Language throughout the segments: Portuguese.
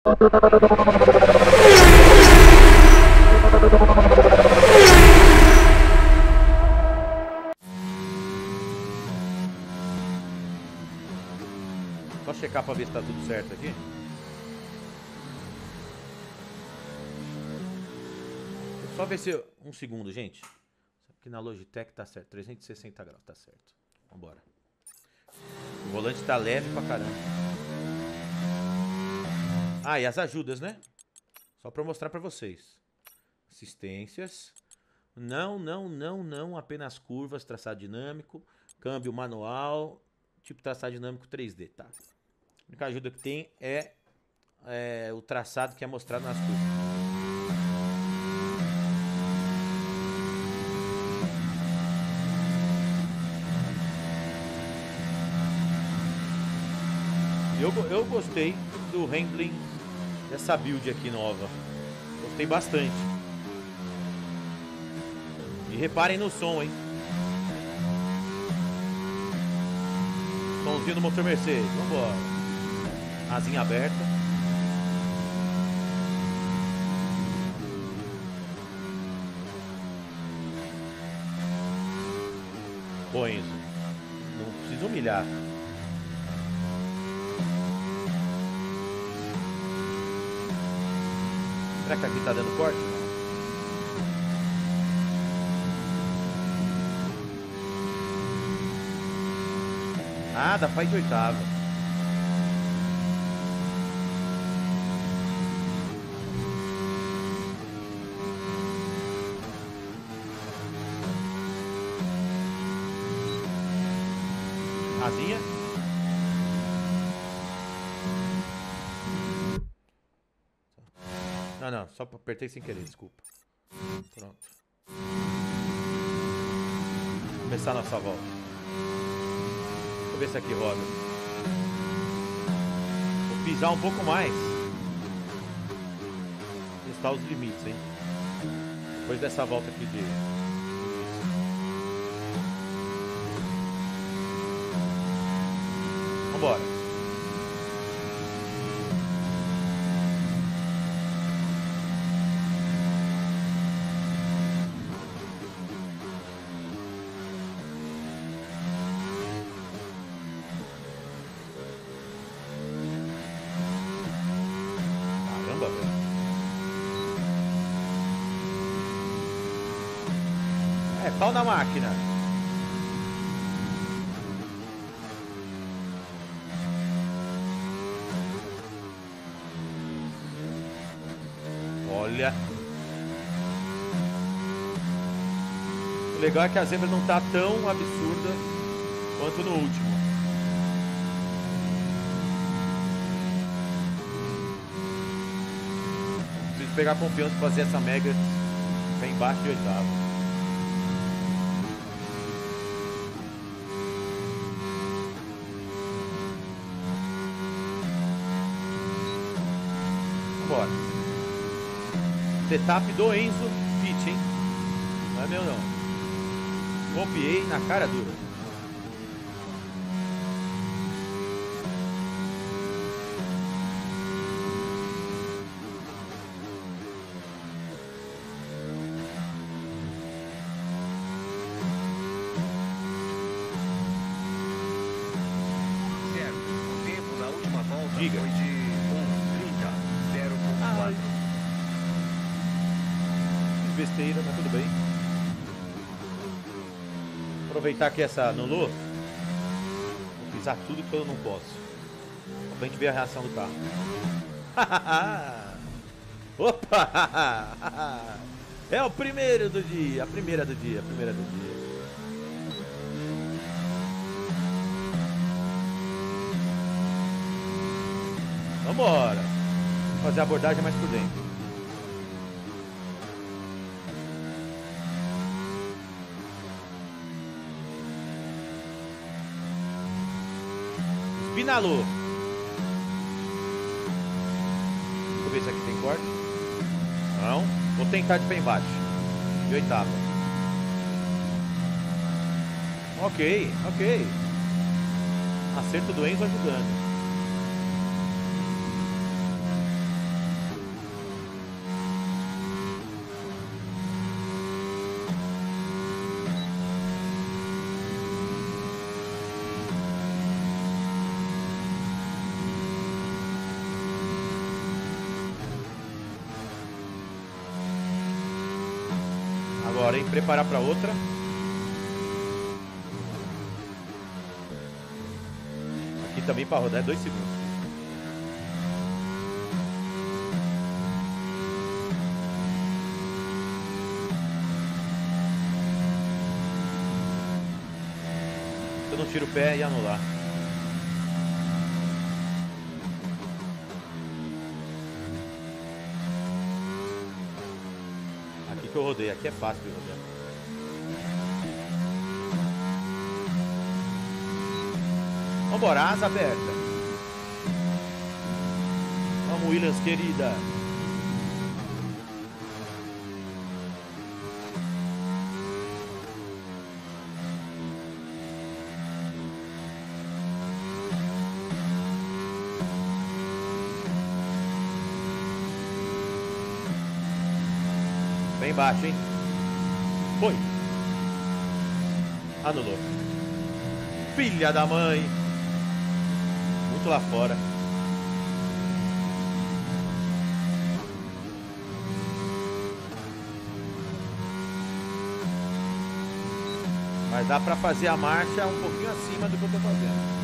Só checar pra ver se tá tudo certo aqui. Só ver se... Um segundo, gente. Aqui na Logitech tá certo. 360 graus, tá certo. Vambora. O volante tá leve pra caramba. Ah, e as ajudas, né? Só pra mostrar pra vocês. Assistências. Não. Apenas curvas, traçado dinâmico. Câmbio manual. Tipo traçado dinâmico 3D, tá? A única ajuda que tem é o traçado que é mostrado nas curvas. Eu gostei do handling dessa build aqui nova. Gostei bastante. E reparem no som, hein? Somzinho do motor Mercedes. Vambora. Asinha aberta. Bom isso. Não precisa humilhar. Será que aqui tá dando corte? Ah, dá pra ir de oitava. Asinha. Não, só apertei sem querer, desculpa. Pronto. Começar a nossa volta. Deixa eu ver se aqui roda. Vou pisar um pouco mais. Testar os limites, hein? Depois dessa volta aqui de... Vambora. Pau na máquina. Olha. O legal é que a zebra não tá tão absurda quanto no último. Preciso pegar confiança pra fazer essa mega bem embaixo de oitavo. Bora. Setup do Enzo Fit, hein? Não é meu não. Copiei na cara dura. Certo. O tempo na última volta Diga. foi de 0.4. Besteira, mas tudo bem. Aproveitar que essa anulou. Vou pisar tudo que eu não posso. Só pra gente ver a reação do carro. Opa! É o primeiro do dia. A primeira do dia. Vambora. Vou fazer a abordagem mais por dentro. Espinalou. Deixa eu ver se aqui tem corte. Não. Vou tentar de pé embaixo. De oitava. Ok. Acerto do Enzo ajudando. agora, hein? Preparar pra outra. Aqui também pra rodar é 2 segundos. Se eu não tiro o pé, ia anular. Aqui que eu rodei. Aqui é fácil de rodar. Vambora, asa aberta. Vamos, Williams, querida. Bem baixo, hein? Foi. Anulou. Filha da mãe. Muito lá fora. Mas dá pra fazer a marcha um pouquinho acima do que eu tô fazendo.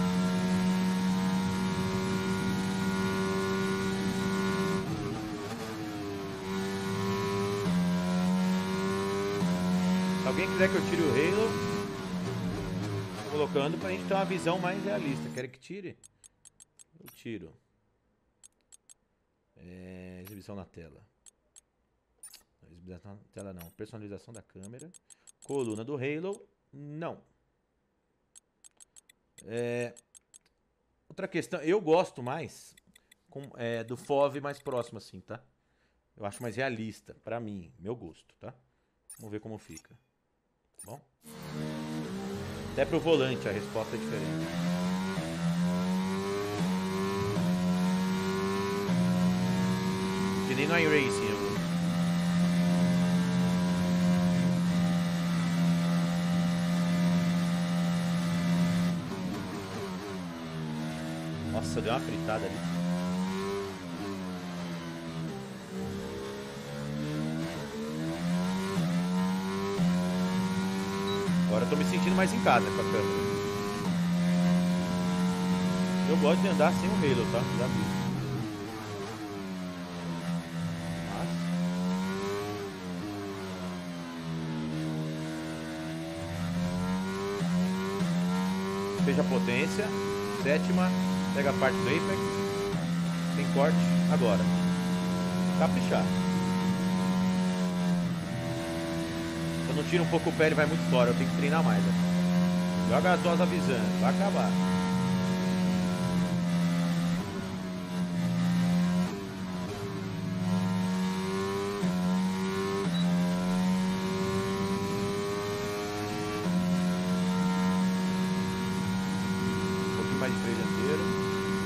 Se alguém quiser que eu tire o Halo, tô colocando pra gente ter uma visão mais realista. Quer que tire? Eu tiro. Exibição na tela. Exibição na tela não. Personalização da câmera. Coluna do Halo. Não. Outra questão. Eu gosto mais do FOV mais próximo assim, tá? Eu acho mais realista. Pra mim. Meu gosto, tá? Vamos ver como fica. Bom? Até pro volante a resposta é diferente. Que nem no iRacing eu... Nossa, deu uma fritada ali. Agora eu tô me sentindo mais em casa com a câmera. Eu gosto de andar sem o Halo, tá? Já vi. Mas... Veja a potência. 7ª. Pega a parte do Apex. Tem corte. Agora. Caprichar. Se eu não tiro um pouco o pé, ele vai muito fora. Eu tenho que treinar mais. Né? Joga as duas avisando. Vai acabar. Um pouquinho mais de freio dianteiro.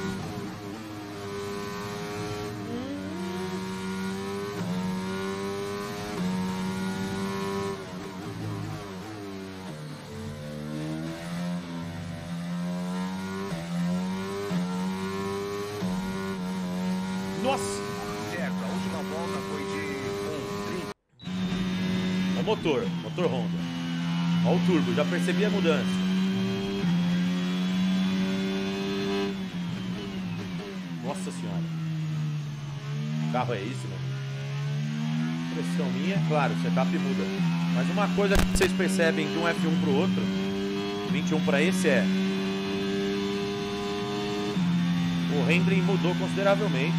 Nossa! Certo, a última volta foi de 1,30. É o motor Honda. Olha o turbo, já percebi a mudança. Nossa senhora. O carro é isso, né? Pressão minha, claro, o setup muda. Mas uma coisa que vocês percebem de um F1 pro outro, 21 para esse o rendering mudou consideravelmente.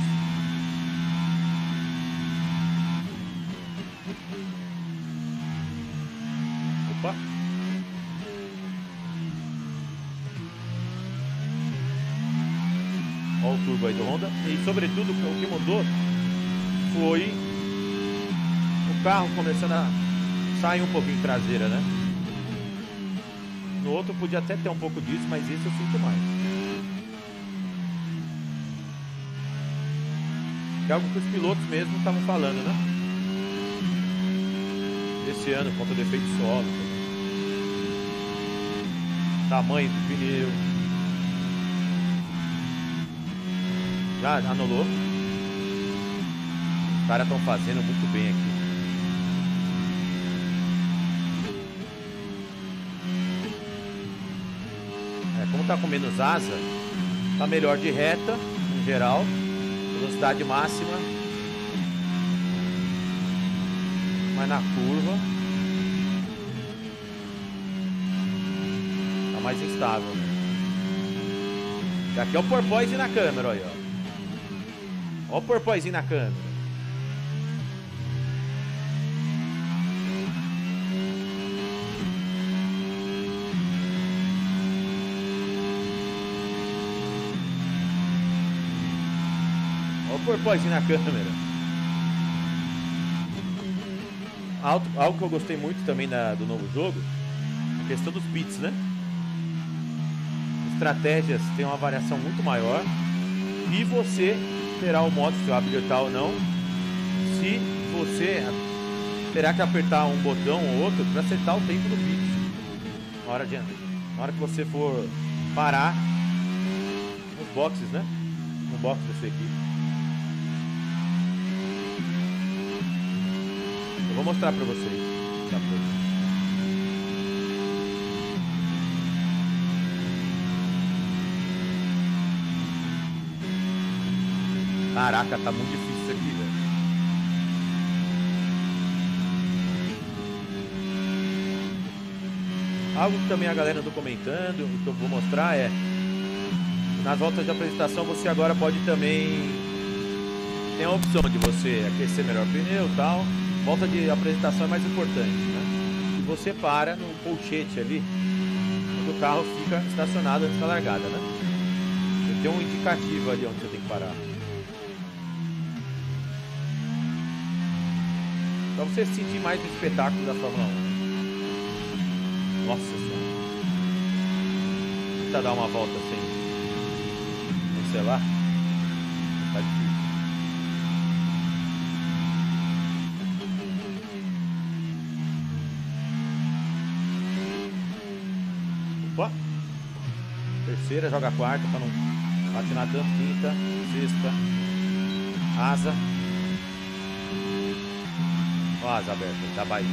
Opa! Olha o turbo aí do Honda. E sobretudo o que mudou foi o carro começando a sair um pouquinho traseira, né? No outro podia até ter um pouco disso, mas esse eu sinto mais. Que é algo que os pilotos mesmo estavam falando, né? Esse ano, contra o defeito solo. Tamanho do pneu. Já anulou. Os caras estão fazendo muito bem aqui. tá com menos asa, tá melhor de reta, em geral. Velocidade máxima. Mas na curva tá mais instável, né? E aqui é o porpoise na câmera, olha. Olha o porpoise na câmera. Porpoise na câmera. Algo que eu gostei muito também do novo jogo, a questão dos bits, né? Estratégias tem uma variação muito maior e você terá o modo, se habilitar ou não, se você terá que apertar um botão ou outro para acertar o tempo do bit. Na hora que você for parar nos boxes, né? No box da sua equipe. Vou mostrar pra vocês. Caraca, tá muito difícil isso aqui, velho. Algo que também a galera andou comentando, o que eu vou mostrar é, nas voltas de apresentação você agora pode também, tem a opção de você aquecer melhor o pneu e tal. Volta de apresentação é mais importante, né? E você para no colchete ali, quando o carro fica estacionado antes da largada, né? Você tem um indicativo ali onde você tem que parar. Pra você sentir mais o espetáculo da Fórmula 1. Nossa Senhora. Tentar dar uma volta sem, sei lá. Tá difícil. Opa. Terceira, joga a quarta pra não patinar tanto. Quinta, sexta. Asa. Ó a asa aberta, da Bahia.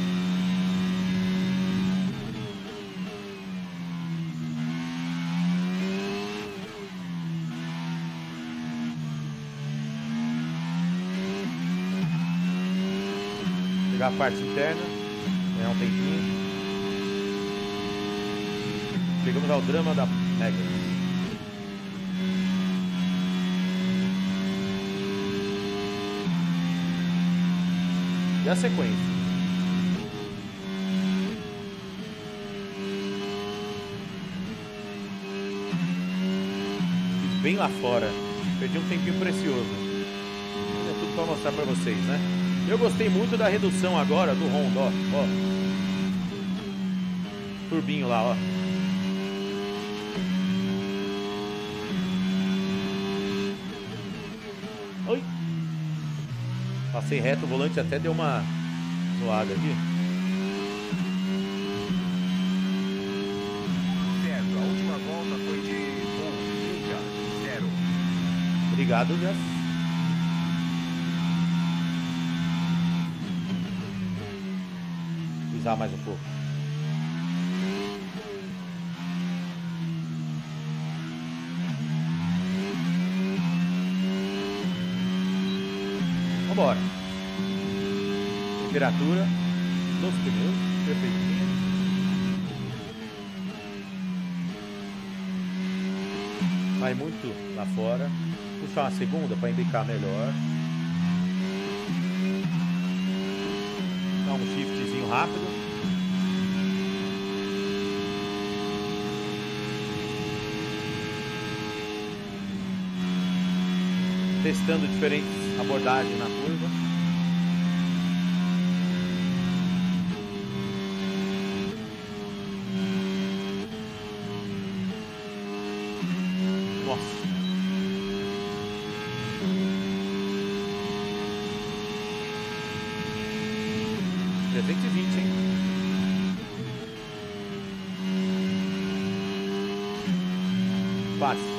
Pegar a parte interna, ganhar um tempinho. Chegamos ao drama da Mega. E a sequência? Fiz bem lá fora. Perdi um tempinho precioso. É tudo pra mostrar pra vocês, né? Eu gostei muito da redução agora do Honda, ó. Turbinho lá, ó. Oi. Passei reto, o volante até deu uma zoada aqui. Certo, a última volta foi de 1:30. Obrigado, Jeff. Pisar mais um pouco. Vambora. Temperatura dos pneus, perfeitinho. Vai muito lá fora. Puxar uma segunda para embicar melhor. Dá um shiftzinho rápido. Testando diferentes abordagens na curva. Nossa. hein? Quase.